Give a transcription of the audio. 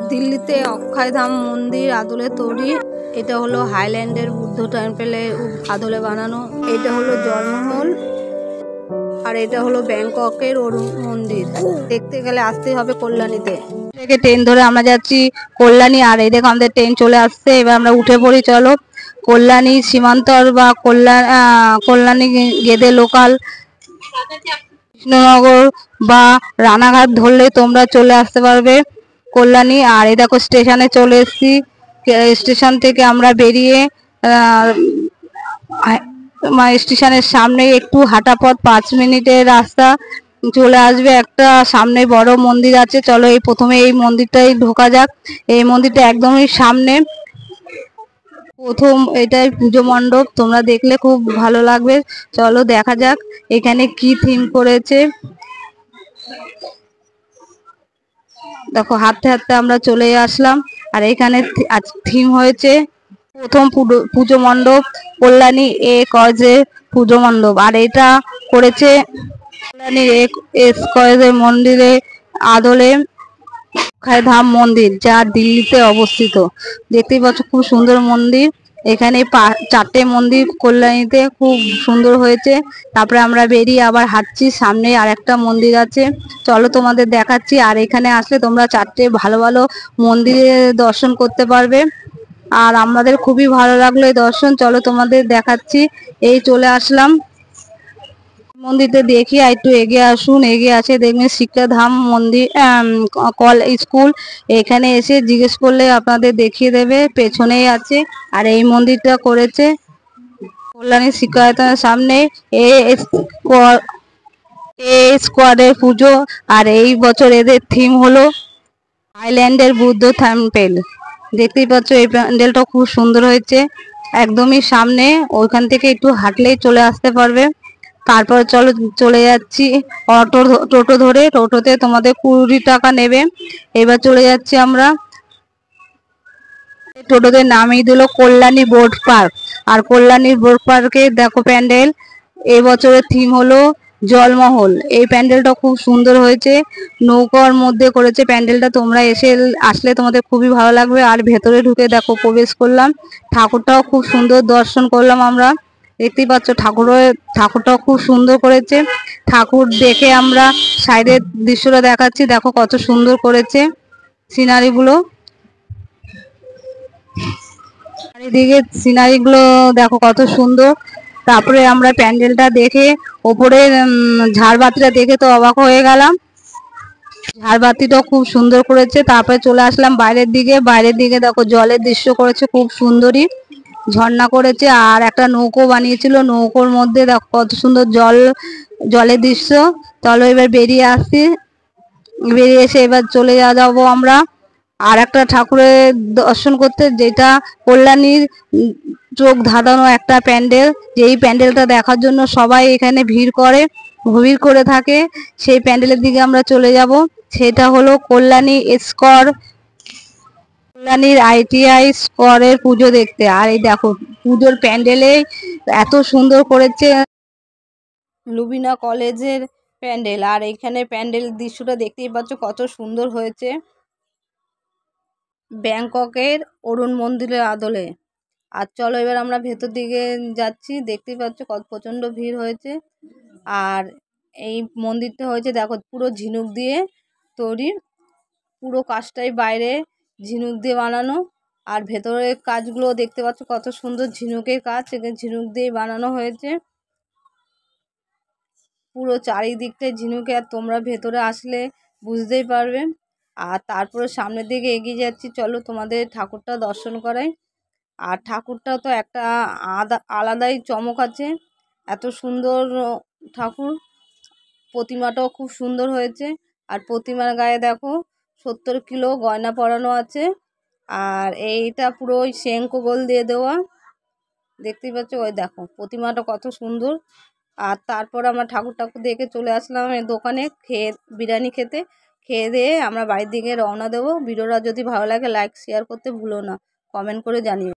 দিল্লিতে অক্ষয়ধাম মন্দির আদলে তৈরি। এটা হলো হাইল্যান্ডের বুদ্ধ টেম্পলের আদলে বানানো। এটা হলো জলমহল আর এটা হলো ব্যাংককের অরুণ মন্দির। দেখতে গেলে আসতেই হবে কল্যাণীতে। থেকে ট্রেন ধরে আমরা যাচ্ছি কল্যাণী, আর এই দেখো আমাদের ট্রেন চলে আসছে। এবার আমরা উঠে পড়ি, চলো। কল্যাণী সীমান্তর বা কল্যাণী গেদে লোকাল, কৃষ্ণনগর বা রানাঘাট ধরলে তোমরা চলে আসতে পারবে কল্যাণী। আর এই দেখো স্টেশনে চলে এসেছি। স্টেশন থেকে আমরা বেরিয়ে স্টেশনের সামনে একটু হাঁটা পথ, 5 মিনিটের রাস্তা চলে আসবে একটা সামনে বড় মন্দির আছে। চলো এই প্রথমে এই মন্দিরটাই ঢোকা যাক। এই মন্দিরটা একদমই সামনে, প্রথম এটাই পুজো মণ্ডপ। তোমরা দেখলে খুব ভালো লাগবে, চলো দেখা যাক এখানে কি থিম করেছে। দেখো হাঁটতে হাঁটতে আমরা চলে আসলাম, আর এখানে থিম হয়েছে প্রথম পুজো মণ্ডপ কল্যাণী এ কজে পুজো মণ্ডপ। আর এটা করেছে কল্যাণী কজের মন্দিরে আদলে অক্ষয়ধাম মন্দির, যা দিল্লিতে অবস্থিত। দেখতেই পাচ্ছ খুব সুন্দর মন্দির। এখানে 4টে মন্দির কল্যাণীতে খুব সুন্দর হয়েছে। তারপরে আমরা বেরিয়ে আবার হাঁটছি, সামনে আর একটা মন্দির আছে, চলো তোমাদের দেখাচ্ছি। আর এখানে আসলে তোমরা 4টে ভালো ভালো মন্দিরে দর্শন করতে পারবে। আর আমাদের খুবই ভালো লাগলো এই দর্শন, চলো তোমাদের দেখাচ্ছি। এই চলে আসলাম মন্দিরটা দেখি। আর একটু এগিয়ে আসুন, এগিয়ে আছে দেখবেন শিক্ষাধাম মন্দির স্কুল। এখানে এসে জিজ্ঞেস করলে আপনাদের দেখিয়ে দেবে, পেছনেই আছে। আর এই মন্দিরটা করেছে কল্যাণী শিক্ষায়তনের সামনে এ স্কোয়াডের পুজো। আর এই বছর এদের থিম হলো আইল্যান্ডের বুদ্ধ টেম্পল। দেখতেই পাচ্ছ এই প্যান্ডেলটা খুব সুন্দর হয়েছে, একদমই সামনে, ওইখান থেকে একটু হাঁটলেই চলে আসতে পারবে। তারপর চলো চলে যাচ্ছি টোটো ধরে। টোটোতে তোমাদের 20 টাকা নেবে। এবার চলে যাচ্ছি আমরা, টোটোতে নামিয়ে দিল কল্যাণী বোর্ড পার্ক। আর কল্যাণী বোর্ড পার্কে দেখো প্যান্ডেল, এবছরের থিম হলো জলমহল। এই প্যান্ডেলটা খুব সুন্দর হয়েছে, নৌকার মধ্যে করেছে প্যান্ডেলটা। তোমরা আসলে তোমাদের খুবই ভালো লাগবে। আর ভেতরে ঢুকে দেখো প্রবেশ করলাম, ঠাকুরটাও খুব সুন্দর দর্শন করলাম আমরা। দেখতেই পাচ্ছ ঠাকুরটাও খুব সুন্দর করেছে। ঠাকুর দেখে আমরা সাইডের দৃশ্যটা দেখাচ্ছি, দেখো কত সুন্দর করেছে সিনারিগুলো। চারিদিকে সিনারিগুলো দেখো কত সুন্দর। তারপরে আমরা প্যান্ডেলটা দেখে ওপরে ঝাড়বাতিটা দেখে তো অবাক হয়ে গেলাম, ঝাড়বাতিটাও খুব সুন্দর করেছে। তারপরে চলে আসলাম বাইরের দিকে। বাইরের দিকে দেখো জলের দৃশ্য করেছে খুব সুন্দরই, ঝর্ণা করেছে। আর একটা নৌকো বানিয়েছিল, নৌকোর মধ্যে দেখো কত সুন্দর জলের দৃশ্য। চলো এবার বেরিয়ে আসছি, বেরিয়ে এসে এবার চলে যাবো আমরা আর একটা ঠাকুরের দর্শন করতে, যেটা কল্যাণীর চোখ ধাঁধানো একটা প্যান্ডেল। যেই প্যান্ডেলটা দেখার জন্য সবাই এখানে ভিড় করে থাকে। সেই প্যান্ডেলের দিকে আমরা চলে যাব, সেটা হলো কল্যাণী কল্যাণীর ITI স্কোয়ারের পুজো দেখতে। আর এই দেখো পুজোর প্যান্ডেলে এত সুন্দর করেছে, লুবিনা কলেজের প্যান্ডেল। আর এখানে প্যান্ডেল দৃশ্যটা দেখতেই পাচ্ছ কত সুন্দর হয়েছে, ব্যাংককের অরুণ মন্দিরের আদলে। আর চলো এবার আমরা ভেতর দিকে যাচ্ছি, দেখতেই পাচ্ছ কত প্রচণ্ড ভিড় হয়েছে। আর এই মন্দিরটা হয়েছে দেখো পুরো ঝিনুক দিয়ে তৈরি, পুরো কাজটাই বাইরে ঝিনুক দিয়ে বানানো। আর ভেতরের কাজগুলো দেখতে পাচ্ছ কত সুন্দর ঝিনুকের কাজ, এখানে ঝিনুক দিয়ে বানানো হয়েছে পুরো চারিদিকটাই ঝিনুকে। আর তোমরা ভেতরে আসলে বুঝতেই পারবে। আর তারপরে সামনের দিকে এগিয়ে যাচ্ছি, চলো তোমাদের ঠাকুরটা দর্শন করাই। আর ঠাকুরটা তো একটা আলাদাই চমক আছে, এত সুন্দর ঠাকুর। প্রতিমাটাও খুব সুন্দর হয়েছে। আর প্রতিমার গায়ে দেখো 70 কিলো গয়না পরানো আছে। আর এইটা পুরো ওই শঙ্খ গোল দিয়ে দেওয়া, দেখতেই পাচ্ছ। ওই দেখো প্রতিমাটা কত সুন্দর। আর তারপর আমরা ঠাকুর দেখে চলে আসলাম এই দোকানে বিরিয়ানি খেয়ে দিয়ে আমরা বাড়ির দিকে রওনা দেবো। ভিডিওটা যদি ভালো লাগে লাইক শেয়ার করতে ভুলো না, কমেন্ট করে জানিও।